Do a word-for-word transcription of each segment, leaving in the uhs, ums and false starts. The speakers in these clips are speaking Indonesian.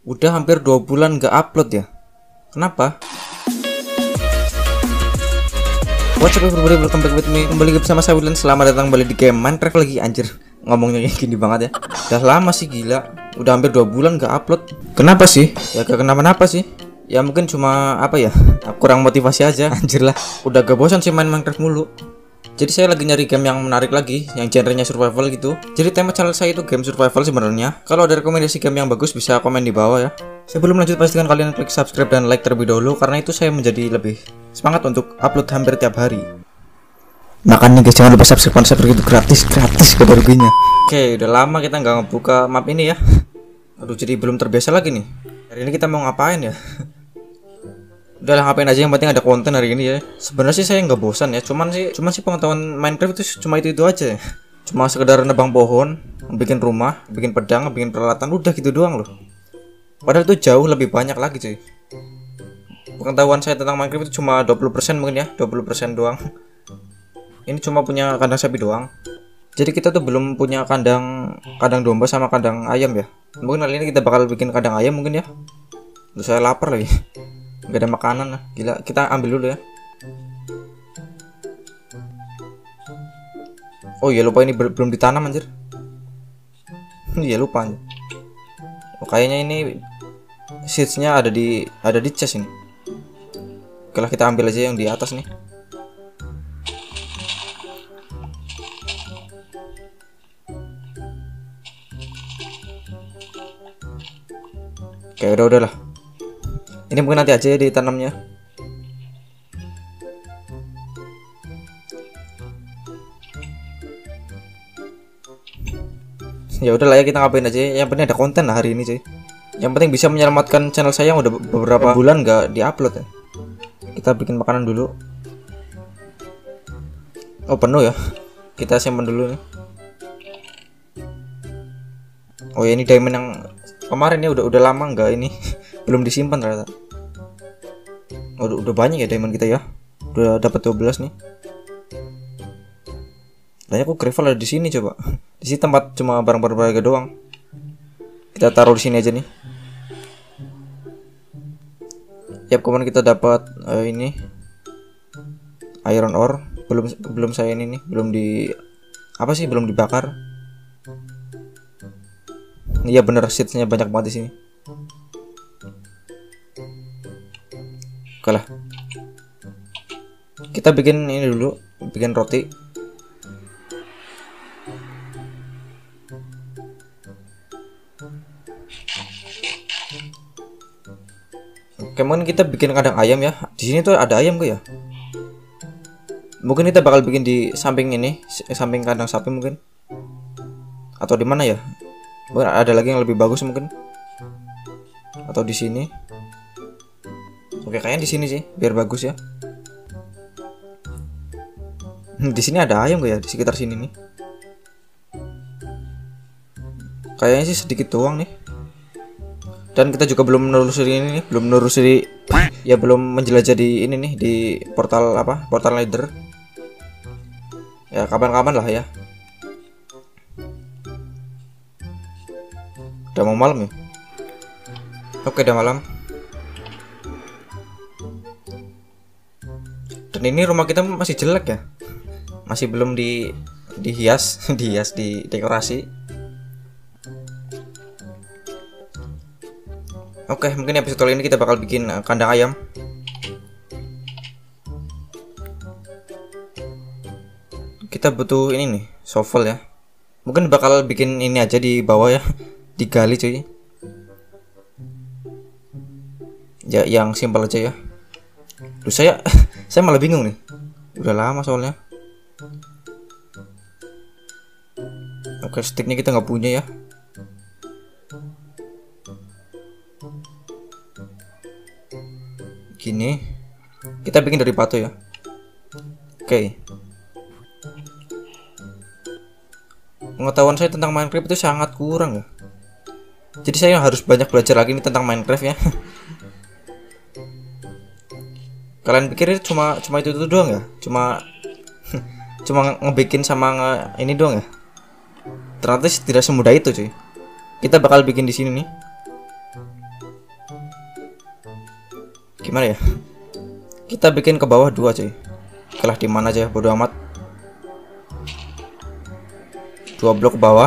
Udah hampir dua bulan gak upload ya. Kenapa? What's up everybody, welcome back with me. Kembali bersama saya William. Selamat datang kembali di game Minecraft lagi. Anjir, ngomongnya gini banget ya. Udah lama sih, gila. Udah hampir dua bulan gak upload. Kenapa sih? Ya gak kenapa-napa sih. Ya mungkin cuma apa ya, kurang motivasi aja. Anjir lah, udah gak bosan sih main Minecraft mulu. Jadi saya lagi nyari game yang menarik lagi, yang genrenya survival gitu. Jadi tema channel saya itu game survival sebenarnya. Kalau ada rekomendasi game yang bagus bisa komen di bawah ya. Sebelum lanjut pastikan kalian klik subscribe dan like terlebih dahulu, karena itu saya menjadi lebih semangat untuk upload hampir tiap hari. Makanya guys, jangan lupa subscribe, subscribe itu gratis, gratis kata ruginya. Oke, udah lama kita nggak ngebuka map ini ya. Aduh, jadi belum terbiasa lagi nih. Hari ini kita mau ngapain ya? Udah lah, ngapain aja, yang penting ada konten hari ini ya. Sebenarnya sih saya nggak bosan ya, cuman sih cuman sih pengetahuan Minecraft itu cuma itu itu aja ya. Cuma sekedar nebang pohon, bikin rumah, bikin pedang, bikin peralatan, udah gitu doang loh. Padahal itu jauh lebih banyak lagi cuy. Pengetahuan saya tentang Minecraft itu cuma dua puluh persen mungkin ya, dua puluh persen doang. Ini cuma punya kandang sapi doang. Jadi kita tuh belum punya kandang kandang domba sama kandang ayam ya. Mungkin kali ini kita bakal bikin kandang ayam mungkin ya. Terus saya lapar lagi. Gak ada makanan lah, gila. Kita ambil dulu ya. Oh iya, lupa ini belum ditanam anjir. Iya lupa anjir. Oh, kayaknya ini seedsnya ada di ada di chest ini. Oke lah, kita ambil aja yang di atas nih. Oke, udah udah lah. Ini mungkin nanti aja ya ditanamnya. Ya udahlah ya, kita ngapain aja. Yang penting ada konten lah hari ini cuy. Yang penting bisa menyelamatkan channel saya yang udah beberapa bulan nggak diupload ya. Kita bikin makanan dulu. Oh penuh ya. Kita simpan dulu nih. Oh ya, ini diamond yang kemarin ya, udah udah lama nggak ini. Belum disimpan ternyata. Oh, udah, udah banyak ya diamond kita ya. Udah dapat dua belas nih. Banyak kok gravel ada di sini coba. Di sini tempat cuma barang-barang berharga doang. Kita taruh di sini aja nih. Yap, kemarin kita dapat uh, ini iron ore. Belum belum saya ini nih, belum di apa sih, belum dibakar. Iya bener, seedsnya banyak banget di sini. Oke lah. Kita bikin ini dulu, bikin roti. Oke, mungkin kita bikin kandang ayam ya. Di sini tuh ada ayam gak ya? Mungkin kita bakal bikin di samping ini, samping kandang sapi mungkin. Atau di mana ya? Mungkin ada lagi yang lebih bagus mungkin. Atau di sini. Oke, kayaknya di sini sih, biar bagus ya. Di sini ada ayam gak ya, di sekitar sini nih? Kayaknya sih sedikit doang nih. Dan kita juga belum menelusuri ini nih, belum menelusuri ya, belum menjelajah di ini nih, di portal apa? Portal Nether. Ya kapan-kapan lah ya. Udah mau malam ya? Oke, udah malam. Dan ini rumah kita masih jelek ya. Masih belum di dihias, dihias, di dekorasi. Oke, mungkin episode kali ini kita bakal bikin kandang ayam. Kita butuh ini nih, shovel ya. Mungkin bakal bikin ini aja di bawah ya, digali cuy. Ya yang simpel aja ya. Duh, saya saya malah bingung nih. Udah lama soalnya. Oke, sticknya kita nggak punya ya. Gini, kita bikin dari batu ya. Oke. Pengetahuan saya tentang Minecraft itu sangat kurang ya. Jadi saya harus banyak belajar lagi nih tentang Minecraft ya. Kalian pikir cuma cuma itu, itu doang ya? Cuma cuma ngebikin sama nge, ini doang ya? Ternyata tidak semudah itu cuy. Kita bakal bikin di sini nih. gimana ya? Kita bikin ke bawah dua cuy. Kalah di mana aja bodo amat. Dua blok ke bawah.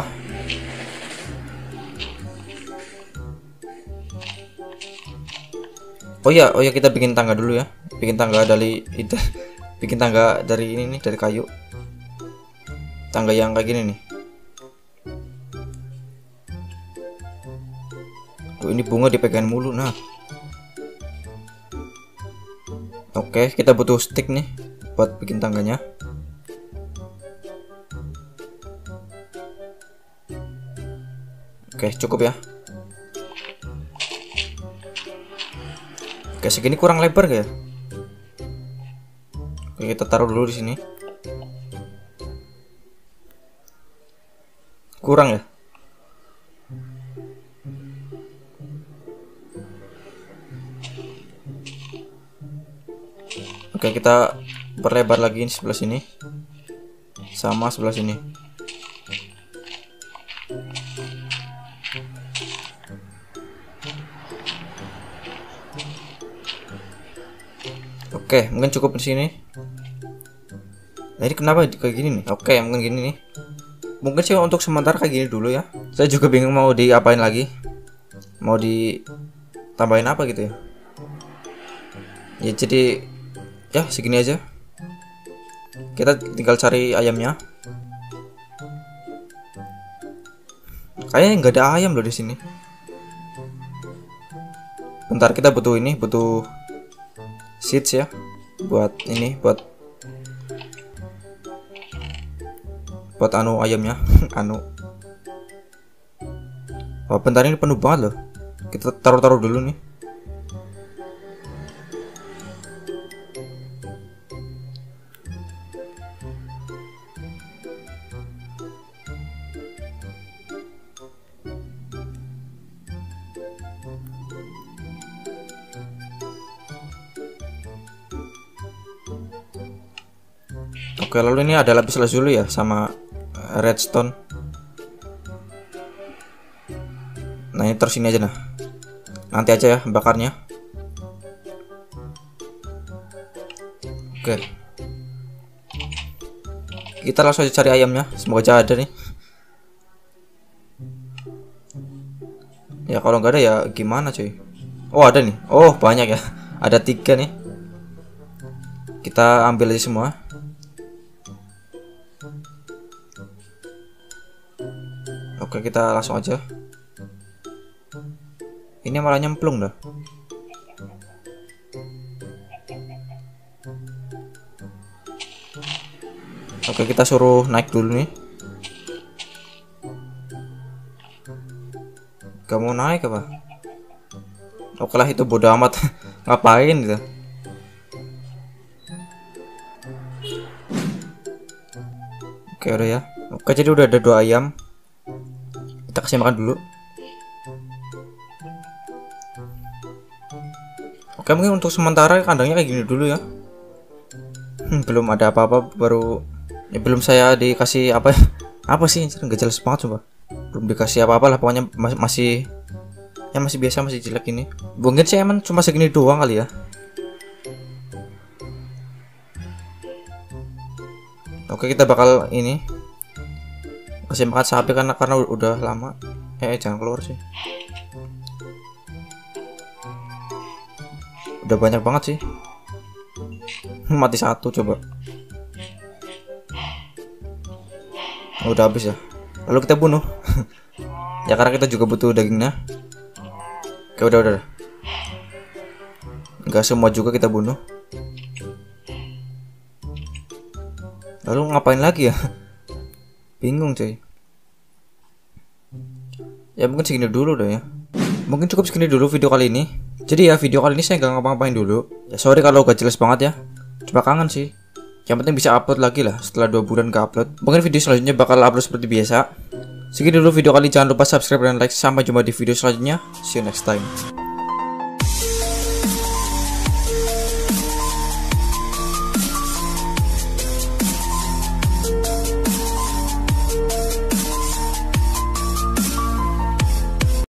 Oh ya, oh ya kita bikin tangga dulu ya. Bikin tangga dari itu. Bikin tangga dari ini nih, dari kayu. Tangga yang kayak gini nih. Tuh ini bunga dipegang mulu nah. Oke, kita butuh stick nih buat bikin tangganya. Oke, cukup ya. Oke, segini kurang lebar gak ya? Oke, kita taruh dulu di sini. Kurang ya? Oke, kita perlebar lagi sebelah sini. Sama sebelah sini. Oke, mungkin cukup di sini. Nah, ini kenapa kayak gini nih? Oke, mungkin gini nih. Mungkin sih untuk sementara kayak gini dulu ya. Saya juga bingung mau diapain lagi. Mau ditambahin apa gitu ya. Ya jadi ya segini aja. Kita tinggal cari ayamnya. Kayaknya nggak ada ayam loh di sini. Bentar, kita butuh ini, butuh seeds ya. Buat ini, buat buat anu ayamnya. Anu. Oh, bentar, ini penuh banget loh. Kita taruh-taruh dulu nih. Oke, lalu ini ada lapis lazuli ya sama redstone. Nah, ini terus ini aja nah. Nanti aja ya bakarnya. Oke. Kita langsung aja cari ayamnya. Semoga aja ada nih. Ya kalau nggak ada ya gimana cuy. Oh ada nih. Oh banyak ya. Ada tiga nih. Kita ambil aja semua. Oke, kita langsung aja. Ini malah nyemplung dah. Oke, kita suruh naik dulu nih. Gak mau naik apa? Oke lah, itu bodo amat. Ngapain gitu. Oke udah ya. Oke, jadi udah ada dua ayam. Kita kasih makan dulu. Oke, mungkin untuk sementara kandangnya kayak gini dulu ya. Hmm, belum ada apa-apa, baru ya belum saya dikasih apa apa sih, nggak jelas banget coba. Belum dikasih apa-apa lah, pokoknya masih masih ya masih biasa, masih jelek ini. Mungkin sih emang cuma segini doang kali ya. Oke, kita bakal ini kasih makan sapi karena karena udah lama. Eh, jangan keluar sih. Udah banyak banget sih. Mati satu coba. Oh, udah habis ya. Lalu kita bunuh. Ya karena kita juga butuh dagingnya. Oke, udah udah. Enggak semua juga kita bunuh. Lalu ngapain lagi ya? Bingung cuy. Ya mungkin segini dulu dah ya. Mungkin cukup segini dulu video kali ini. Jadi ya video kali ini saya nggak ngapa-ngapain dulu. Ya sorry kalau gak jelas banget ya. Cuma kangen sih. Yang penting bisa upload lagi lah setelah dua bulan gak upload. Mungkin video selanjutnya bakal upload seperti biasa. Segini dulu video kali, jangan lupa subscribe dan like. Sampai jumpa di video selanjutnya. See you next time.